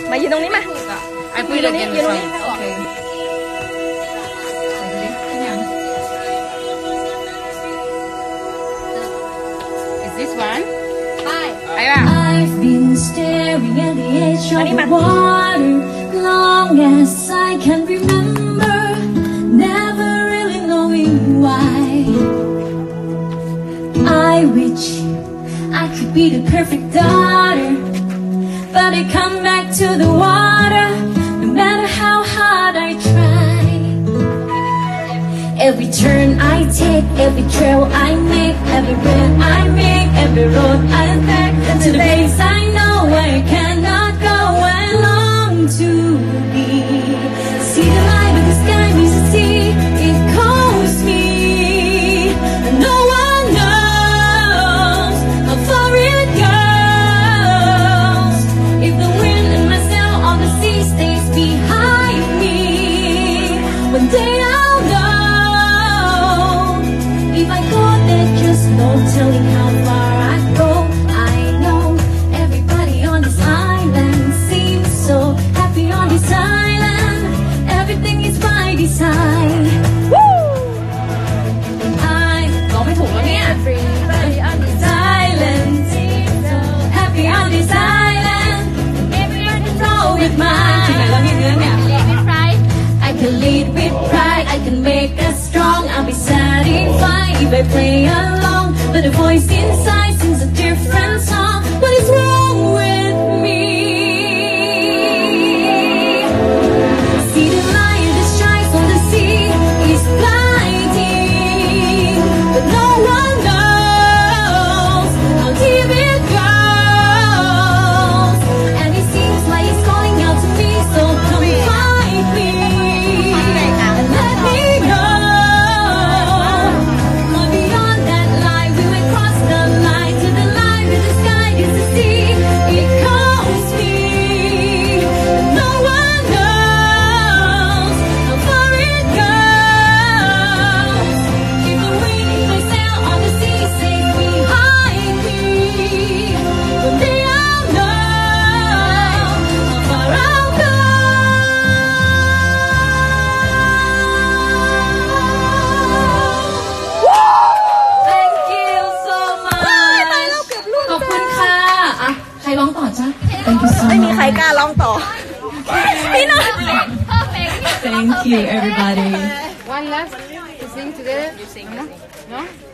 มายืนตรงนี้มา I put it again this one. Okay. Is this one? Hi. I've been staring at the edge of the water long as I can remember, never really knowing why. I wish I could be the perfect daughter, but I come back to the water no matter how hard I try. Every turn I take, every trail I make, every breath I make, every road I take, to the place I know I cannot go, I long to be. See the light of the sky, means the sea, it calls me. No one knows how far it goes. If the wind and my sail on the sea stays behind me, one day I'll know. If I go there, just no telling how far I go. I know everybody on this island seems so happy on this island. Everything is by design. Woo! I goไม่ถูกแล้วเนี่ย Everybody on this island seems so happy on this island. Everybody's all with mine. ที่ไหนเราเนี่ยเนื้อเนี่ย I can lead with pride, I can make us strong, I'll be satisfied if I play along, but the voice inside sings a different song. What is wrong with me? See the light that shines on the sea is blinding, but no one knows how deep it goes, and it seems like it's calling out to me, so come find me. ไม่มีใครกล้าร้องต่อพี่น้อง Thank you everybody. One last to sing together. You sing, no?